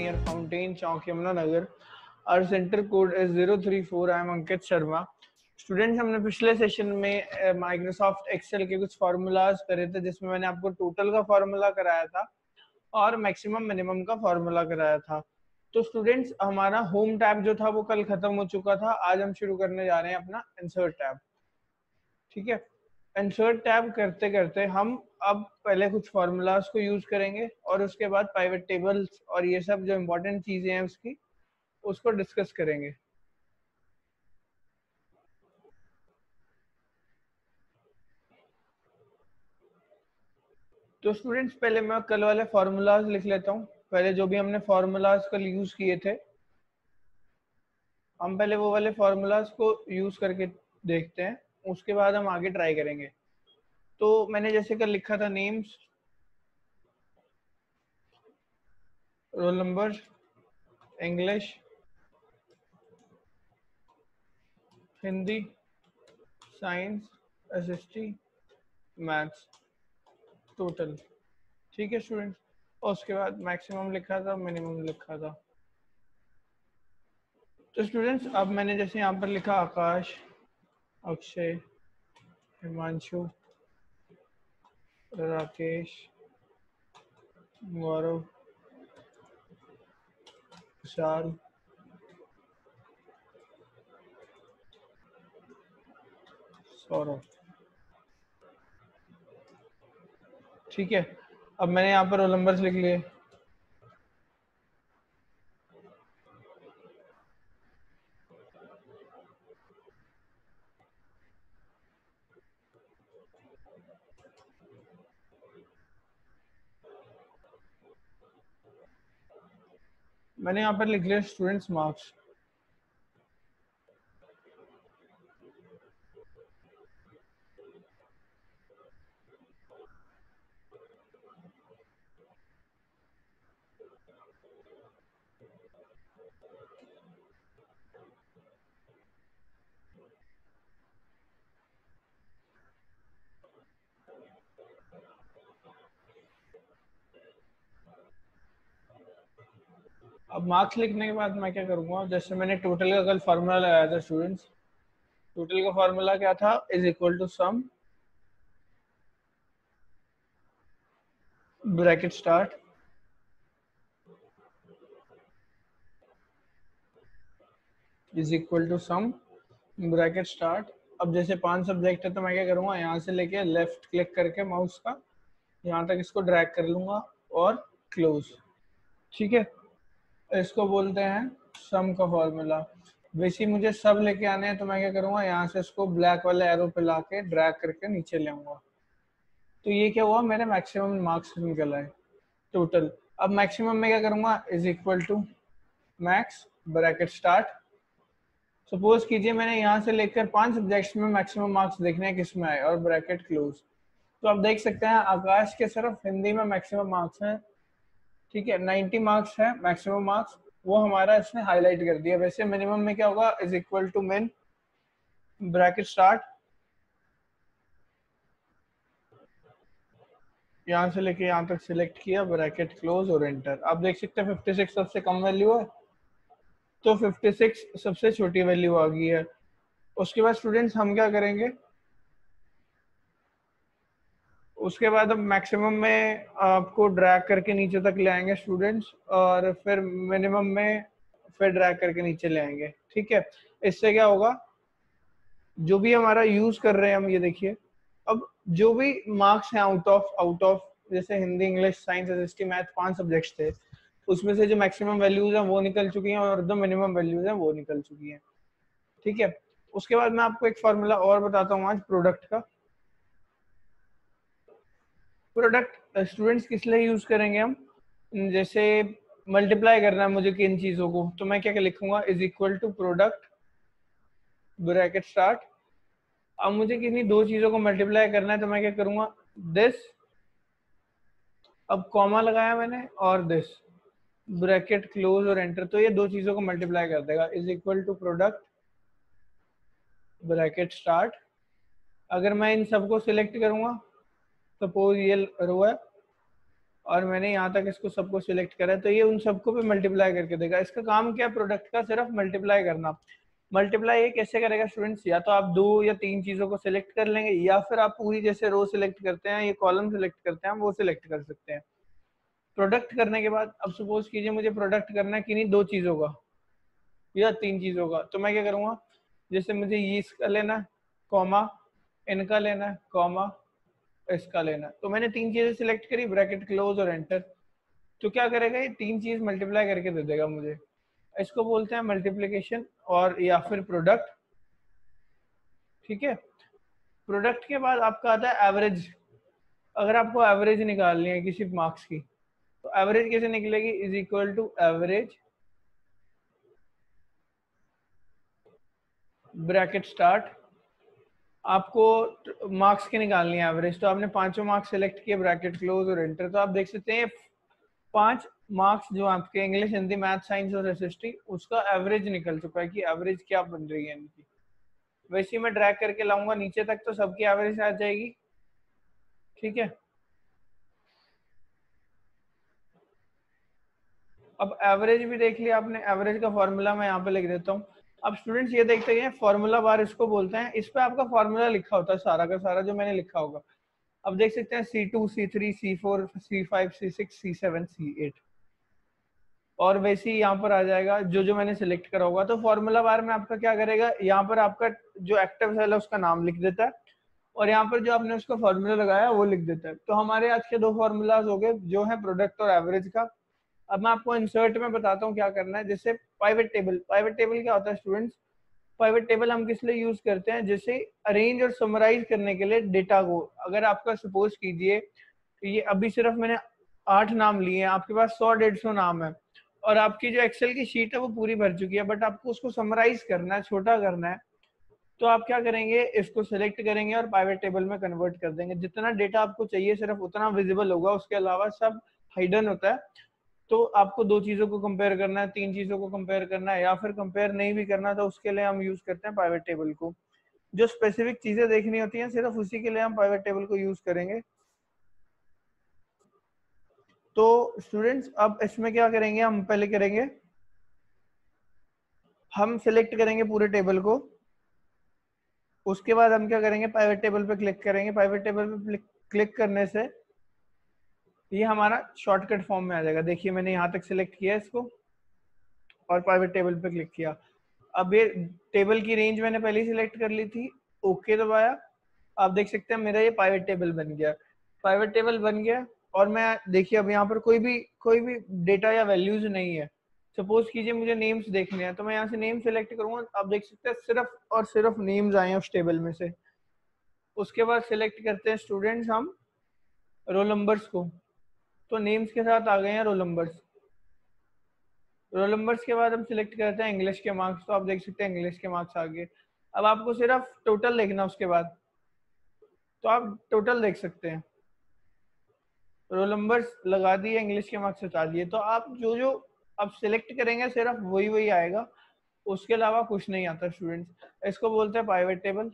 near Fountain Chowk, Yamunanagar. Our center code is 034. I am Ankit Sharma. Students, हमने पिछले session में Microsoft Excel के कुछ formulas करे थे, जिसमें मैंने आपको टोटल का फार्मूला कराया था और मैक्सिमम मिनिमम का फार्मूला कराया था। तो स्टूडेंट्स, हमारा होम टैब जो था वो कल खत्म हो चुका था। आज हम शुरू करने जा रहे हैं अपना इंसर्ट टैब। ठीक है, इंसर्ट टैब करते करते हम अब पहले कुछ फार्मूलाज को यूज करेंगे और उसके बाद पाइवट टेबल्स और ये सब जो इम्पोर्टेंट चीजें हैं उसको डिस्कस करेंगे। तो स्टूडेंट्स, पहले मैं कल वाले फार्मूलाज लिख लेता हूँ। पहले जो भी हमने फार्मूलाज कल यूज किए थे, हम पहले वो वाले फार्मूलाज को यूज करके देखते हैं, उसके बाद हम आगे ट्राई करेंगे। तो मैंने जैसे कल लिखा था names, roll number, English, Hindi, science, SST, maths, total. ठीक है स्टूडेंट्स, और उसके बाद मैक्सिमम लिखा था, मिनिमम लिखा था। तो स्टूडेंट्स, अब मैंने जैसे यहाँ पर लिखा आकाश, अक्षय, हिमांशु, राकेश, गौरव, विशाल, सौरभ। ठीक है, अब मैंने यहाँ पर रोल नंबर्स लिख लिए। मैंने यहाँ पर लिख लिया स्टूडेंट्स मार्क्स। अब मार्क्स लिखने के बाद मैं क्या करूंगा, जैसे मैंने टोटल का कल फार्मूला लगाया था स्टूडेंट्स। टोटल का फार्मूला क्या था? Is equal to sum bracket start is equal to sum bracket start. अब जैसे 5 सब्जेक्ट है तो मैं क्या करूंगा, यहाँ से लेके लेफ्ट क्लिक करके माउस का यहाँ तक इसको ड्रैग कर लूंगा और क्लोज। ठीक है, इसको बोलते हैं सम का फॉर्मूला। वैसे ही मुझे सब लेके आने हैं तो मैं क्या करूंगा, यहाँ से इसको ब्लैक वाले एरो पे लाके ड्रैग करके नीचे ले आऊंगा। तो ये क्या हुआ, मेरे मैक्सिमम मार्क्स निकल आए टोटल। अब मैक्सिमम में क्या करूंगा, is equal to max bracket start. Suppose कीजिए मैंने यहाँ से लेकर 5 सब्जेक्ट्स में मैक्सिमम मार्क्स देखने हैं किस में आए, और ब्रैकेट क्लोज। तो आप देख सकते हैं आकाश के सिर्फ हिंदी में मैक्सिमम मार्क्स हैं। ठीक है, 90 मार्क्स है मैक्सिमम मार्क्स, वो हमारा इसने हाईलाइट कर दिया। वैसे मिनिमम में क्या होगा, is equal to min bracket start, यहाँ से लेके यहाँ तक सिलेक्ट किया, ब्रैकेट क्लोज और एंटर। आप देख सकते हैं 56 सबसे कम वैल्यू है, तो 56 सबसे छोटी वैल्यू आ गई है। उसके बाद स्टूडेंट्स हम क्या करेंगे, उसके बाद अब मैक्सिमम में आपको ड्रैग करके नीचे तक ले आएंगे स्टूडेंट्स, और फिर मिनिमम में फिर ड्रैग करके नीचे ले आएंगे। ठीक है, इससे क्या होगा, जो भी हमारा यूज कर रहे हैं हम, ये देखिए अब जो भी मार्क्स हैं आउट ऑफ जैसे Hindi, English, science, SST, math 5 subjects थे, उसमें से जो मैक्सिमम वैल्यूज हैं वो निकल चुकी हैं और जो मिनिमम वैल्यूज हैं वो निकल चुकी हैं। ठीक है, उसके बाद मैं आपको एक फॉर्मूला और बताता हूँ आज प्रोडक्ट का। प्रोडक्ट स्टूडेंट्स किस लिए यूज करेंगे हम, जैसे मल्टीप्लाई करना है मुझे किन चीजों को, तो मैं क्या क्या लिखूंगा, is equal to product bracket start. अब मुझे किन्हीं 2 चीजों को मल्टीप्लाई करना है तो मैं क्या करूंगा, दिस, अब कॉमा लगाया मैंने, और दिस, ब्रैकेट क्लोज और एंटर। तो ये 2 चीजों को मल्टीप्लाई कर देगा, is equal to product bracket start. अगर मैं इन सबको सिलेक्ट करूंगा, सपोज ये रो है, और मैंने यहाँ तक इसको सबको सिलेक्ट करा है, तो ये उन सबको पे मल्टीप्लाई करके देगा। इसका काम क्या है प्रोडक्ट का, सिर्फ मल्टीप्लाई करना। मल्टीप्लाई ये कैसे करेगा स्टूडेंट्स, या तो आप 2 या 3 चीजों को सिलेक्ट कर लेंगे, या फिर आप पूरी जैसे रो सिलेक्ट करते हैं, ये कॉलम सिलेक्ट करते हैं, वो सिलेक्ट कर सकते हैं। प्रोडक्ट करने के बाद अब सपोज कीजिए मुझे प्रोडक्ट करना है किन्हीं 2 चीजों का या 3 चीजों का, तो मैं क्या करूंगा, जैसे मुझे ये इसका लेना है कॉमा, इनका लेना है कॉमा, इसका लेना है, तो मैंने 3 चीजें सिलेक्ट करी, ब्रैकेट क्लोज और एंटर। तो क्या करेगा, ये 3 चीज मल्टीप्लाई करके दे देगा मुझे। इसको बोलते हैं मल्टीप्लीकेशन और या फिर प्रोडक्ट। ठीक है, प्रोडक्ट के बाद आपका आता है एवरेज। अगर आपको एवरेज निकालनी है किसी मार्क्स की, तो एवरेज कैसे निकलेगी, is equal to average bracket start. आपको मार्क्स की निकालनी है एवरेज, तो आपने 5 मार्क्स सेलेक्ट किए, ब्रैकेट क्लोज और एंटर। तो आप देख सकते हैं 5 मार्क्स जो आपके इंग्लिश, हिंदी, मैथ, साइंस और एसएसटी, उसका एवरेज निकल चुका है कि एवरेज क्या बन रही है इनकी। वैसे ही मैं ड्रैग करके लाऊंगा नीचे तक, तो सबकी एवरेज आ जाएगी। ठीक है, अब एवरेज भी देख लिया आपने, एवरेज का फॉर्मूला मैं यहाँ पे लिख देता हूँ। अब स्टूडेंट्स ये देखते हैं फॉर्मूला बार इसको बोलते हैं, इस पे आपका फॉर्मूला लिखा होता है सारा का सारा जो मैंने लिखा होगा। अब देख सकते हैं C2, C3, C4, C5, C6, C7, C8, और वैसे ही यहाँ पर आ जाएगा जो जो मैंने सिलेक्ट करा होगा। तो फॉर्मूला बार में आपका क्या करेगा, यहाँ पर आपका जो एक्टिव सेल है उसका नाम लिख देता है, और यहाँ पर जो आपने उसका फॉर्मूला लगाया वो लिख देता है। तो हमारे आज के 2 फॉर्मूलाज हो गए, जो है प्रोडक्ट और एवरेज का। अब मैं आपको इंसर्ट में बताता हूँ क्या करना है। जैसे पाइवेट टेबल, पाइवेट टेबल क्या होता है स्टूडेंट्स, पाइवेट टेबल हम किस लिए यूज करते हैं, जैसे अरेंज और समराइज करने के लिए डेटा को। अगर आपका सपोज कीजिए ये अभी सिर्फ मैंने 8 नाम लिए हैं, आपके पास 100-150 नाम है, और आपकी जो एक्सेल की शीट है वो पूरी भर चुकी है, बट आपको उसको समराइज करना है, छोटा करना है। तो आप क्या करेंगे, इसको सिलेक्ट करेंगे और पाइवेट टेबल में कन्वर्ट कर देंगे। जितना डेटा आपको चाहिए सिर्फ उतना विजिबल होगा, उसके अलावा सब हाइडन होता है। तो आपको 2 चीजों को कंपेयर करना है, 3 चीजों को कंपेयर करना है, या फिर कंपेयर नहीं भी करना, तो उसके लिए हम यूज करते हैं पाइवेट टेबल को। जो स्पेसिफिक चीजें देखनी होती हैं सिर्फ उसी के लिए हम पाइवेट टेबल को यूज करेंगे। तो स्टूडेंट्स अब इसमें क्या करेंगे, हम पहले करेंगे, हम सिलेक्ट करेंगे पूरे टेबल को। उसके बाद हम क्या करेंगे, पाइवेट टेबल पे क्लिक करेंगे। पाइवेट टेबल पे क्लिक करने से ये हमारा शॉर्टकट फॉर्म में आ जाएगा। देखिए मैंने यहाँ तक सिलेक्ट किया इसको और पाइवेट टेबल पे क्लिक किया। अब ये टेबल की रेंज मैंने पहले ही सिलेक्ट कर ली थी, ओके दबाया। आप देख सकते हैं मेरा ये पाइवेट टेबल बन गया। पाइवेट टेबल बन गया, और मैं देखिए अब यहाँ पर कोई भी डेटा या वैल्यूज नहीं है। सपोज कीजिए मुझे नेम्स देखने हैं, तो मैं यहाँ से नेम सेलेक्ट करूंगा। आप देख सकते हैं सिर्फ और सिर्फ नेम्स आए हैं उस टेबल में से। उसके बाद सिलेक्ट करते हैं स्टूडेंट्स हम रोल नंबर्स को, तो नेम्स के साथ आ गए हैं रोल नंबर्स। रोल नंबर्स के बाद हम सिलेक्ट करते हैं इंग्लिश के मार्क्स, तो आप देख सकते हैं इंग्लिश के मार्क्स आ गए। अब आपको सिर्फ टोटल देखना उसके बाद, तो आप टोटल देख सकते हैं। रोल नंबर्स लगा दिए, इंग्लिश के मार्क्स हटा दिए। तो आप जो जो अब सिलेक्ट करेंगे सिर्फ वही वही आएगा, उसके अलावा कुछ नहीं आता स्टूडेंट्स। इसको बोलते हैं पाइवेट टेबल।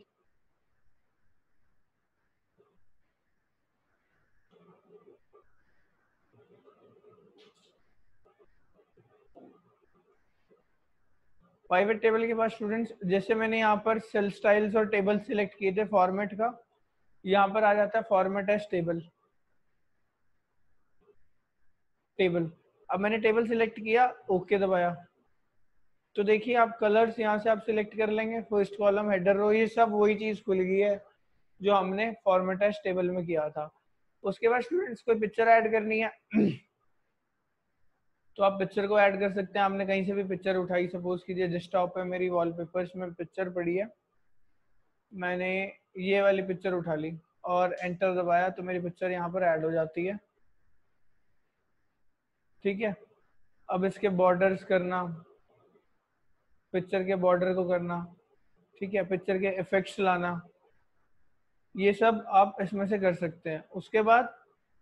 पाइवेट टेबल के बाद स्टूडेंट्स जैसे मैंने यहाँ पर सेल स्टाइल्स और टेबल सिलेक्ट किए थे फॉर्मेट का, यहाँ पर आ जाता है फॉर्मेट एज टेबल। टेबल, अब मैंने टेबल सिलेक्ट किया, ओके दबाया। तो देखिए आप कलर्स यहाँ से आप सिलेक्ट कर लेंगे, फर्स्ट कॉलम, हेडर, रो, ये सब वही चीज खुल गई है जो हमने फॉर्मेटाइज टेबल में किया था। उसके बाद स्टूडेंट्स कोई पिक्चर ऐड करनी है तो आप पिक्चर को ऐड कर सकते हैं। आपने कहीं से भी पिक्चर उठाई, सपोज कीजिए डेस्कटॉप पे मेरी वॉलपेपर्स में पिक्चर पड़ी है, मैंने ये वाली पिक्चर उठा ली और एंटर दबाया, तो मेरी पिक्चर यहाँ पर ऐड हो जाती है। ठीक है, अब इसके बॉर्डर्स करना, पिक्चर के बॉर्डर को करना, ठीक है, पिक्चर के इफेक्ट्स लाना, ये सब आप इसमें से कर सकते हैं। उसके बाद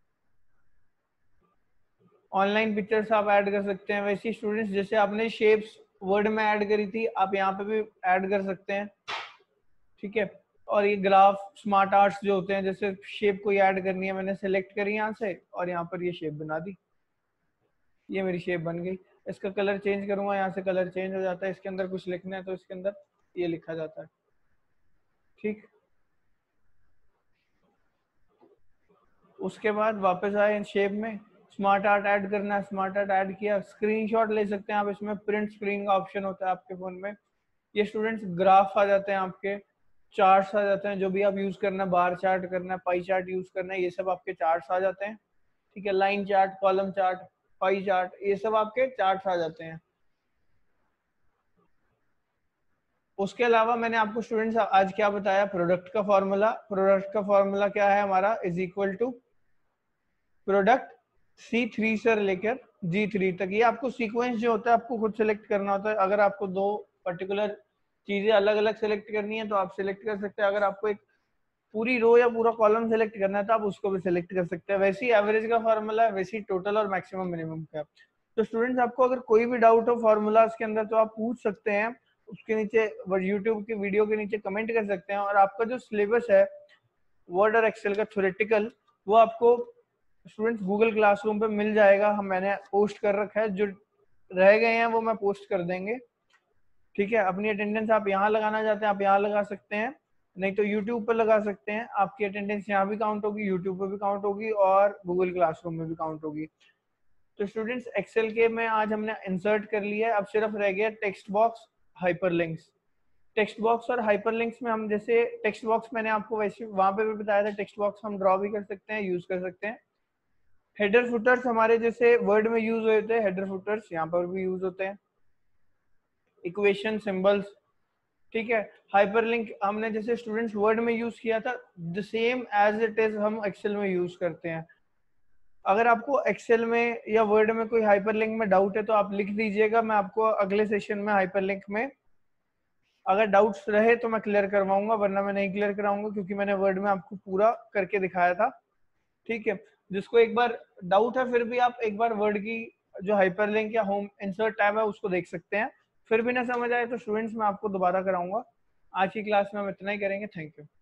ऑनलाइन पिक्चर्स आप ऐड कर सकते हैं। वैसे स्टूडेंट्स जैसे आपने शेप्स वर्ड में ऐड करी थी, आप यहाँ पे भी ऐड कर सकते हैं। ठीक है, और ये ग्राफ स्मार्ट आर्ट्स जो होते हैं, जैसे शेप कोई ऐड करनी है, मैंने सेलेक्ट करी यहाँ से और यहाँ पर ये शेप बना दी, ये मेरी शेप बन गई। इसका कलर चेंज करूंगा, यहाँ से कलर चेंज हो जाता है। इसके अंदर कुछ लिखना है तो इसके अंदर ये लिखा जाता है। ठीक, उसके बाद वापस आए इन शेप में, स्मार्ट आर्ट ऐड करना है, स्मार्ट आर्ट ऐड किया, स्क्रीनशॉट ले सकते हैं आप, इसमें प्रिंट स्क्रीन का ऑप्शन होता है आपके फोन में। ये स्टूडेंट्स ग्राफ आ जाते हैं आपके, चार्ट्स आ जाते हैं, जो भी आप यूज करना है, बार चार्ट करना है, पाई चार्ट यूज करना है, ये सब आपके चार्ट्स आ जाते हैं। ठीक है, line chart, column chart, pie chart, ये सब आपके चार्ट्स आ जाते हैं। उसके अलावा मैंने आपको स्टूडेंट्स आज क्या बताया, प्रोडक्ट का फॉर्मूला। प्रोडक्ट का फॉर्मूला क्या है हमारा, is equal to product C3 से लेकर G3 तक। ये आपको सीक्वेंस जो होता है आपको खुद सेलेक्ट करना होता है। अगर आपको दो पर्टिकुलर चीजें अलग अलग सेलेक्ट करनी है तो आप सेलेक्ट कर सकते हैं। अगर आपको एक पूरी रो या पूरा कॉलम सेलेक्ट करना है तो आप उसको भी सेलेक्ट कर सकते हैं। वैसे ही एवरेज का फॉर्मूला है, वैसे ही टोटल और मैक्सिमम मिनिमम का। तो स्टूडेंट्स आपको अगर कोई भी डाउट हो फॉर्मूलाज के अंदर तो आप पूछ सकते हैं, उसके नीचे यूट्यूब की वीडियो के नीचे कमेंट कर सकते हैं। और आपका जो सिलेबस है वर्ड और एक्सेल का थ्योरेटिकल, वो आपको स्टूडेंट्स गूगल क्लासरूम पे मिल जाएगा। हम मैंने पोस्ट कर रखा है, जो रह गए हैं वो मैं पोस्ट कर देंगे। ठीक है, अपनी अटेंडेंस आप यहाँ लगाना चाहते हैं आप यहाँ लगा सकते हैं, नहीं तो यूट्यूब पर लगा सकते हैं। आपकी अटेंडेंस यहाँ भी काउंट होगी, यूट्यूब पर भी काउंट होगी और गूगल क्लासरूम में भी काउंट होगी। तो स्टूडेंट्स एक्सेल के में आज हमने इंसर्ट कर लिया है, अब सिर्फ रह गया text box, hyperlinks. Text box और हाइपरलिंक्स में हम जैसे टेक्स्ट बॉक्स मैंने आपको वैसे वहां पे भी बताया था, टेक्स्ट बॉक्स हम ड्रॉ भी कर सकते हैं, यूज कर सकते हैं। हेडर फुटर्स हमारे जैसे वर्ड में यूज होते हैं, हेडर फुटर्स यहाँ पर भी यूज होते हैं। इक्वेशन सिंबल्स, ठीक है। हाइपरलिंक हमने जैसे स्टूडेंट्स वर्ड में यूज किया था, the same as it is हम एक्सेल में यूज करते हैं। अगर आपको एक्सेल में या वर्ड में कोई हाइपरलिंक में डाउट है तो आप लिख दीजिएगा, मैं आपको अगले सेशन में हाइपरलिंक में अगर डाउट्स रहे तो मैं क्लियर करवाऊंगा, वरना मैं नहीं क्लियर कराऊंगा क्योंकि मैंने वर्ड में आपको पूरा करके दिखाया था। ठीक है, जिसको एक बार डाउट है फिर भी आप एक बार वर्ड की जो हाइपरलिंक या होम इंसर्ट टैब है उसको देख सकते हैं। फिर भी ना समझ आए तो स्टूडेंट्स मैं आपको दोबारा कराऊंगा। आज की क्लास में हम इतना ही करेंगे। Thank you.